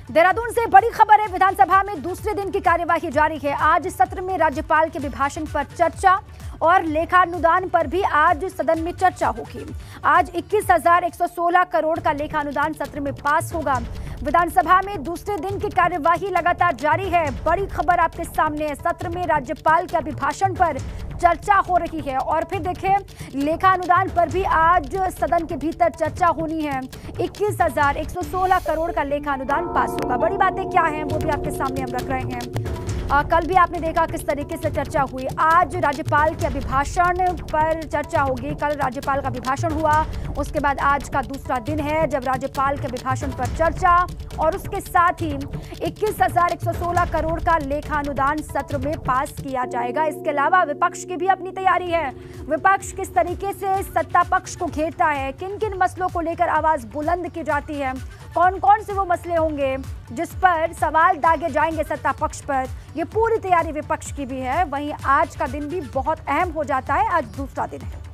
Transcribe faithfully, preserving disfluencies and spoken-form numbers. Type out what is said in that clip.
देहरादून से बड़ी खबर है। विधानसभा में दूसरे दिन की कार्यवाही जारी है। आज सत्र में राज्यपाल के अभिभाषण पर चर्चा और लेखानुदान पर भी आज सदन में चर्चा होगी। आज इक्कीस हजार एक सौ सोलह करोड़ का लेखानुदान सत्र में पास होगा। विधानसभा में दूसरे दिन की कार्यवाही लगातार जारी है। बड़ी खबर आपके सामने है। सत्र में राज्यपाल के अभिभाषण पर चर्चा हो रही है और फिर देखें लेखानुदान पर भी आज सदन के भीतर चर्चा होनी है। इक्कीस हजार एक सौ सोलह करोड़ का लेखानुदान पास होगा। बड़ी बातें क्या हैं वो भी आपके सामने हम रख रहे हैं। आ, कल भी आपने देखा किस तरीके से चर्चा हुई। आज राज्यपाल के अभिभाषण पर चर्चा होगी। कल राज्यपाल का अभिभाषण हुआ, उसके बाद आज का दूसरा दिन है जब राज्यपाल के अभिभाषण पर चर्चा और उसके साथ ही इक्कीस हजार एक सौ सोलह करोड़ का लेखानुदान सत्र में पास किया जाएगा। इसके अलावा विपक्ष की भी अपनी तैयारी है। विपक्ष किस तरीके से सत्ता पक्ष को घेरता है, किन किन मसलों को लेकर आवाज बुलंद की जाती है, कौन कौन से वो मसले होंगे जिस पर सवाल दागे जाएंगे सत्ता पक्ष पर, ये पूरी तैयारी विपक्ष की भी है। वहीं आज का दिन भी बहुत अहम हो जाता है। आज दूसरा दिन है।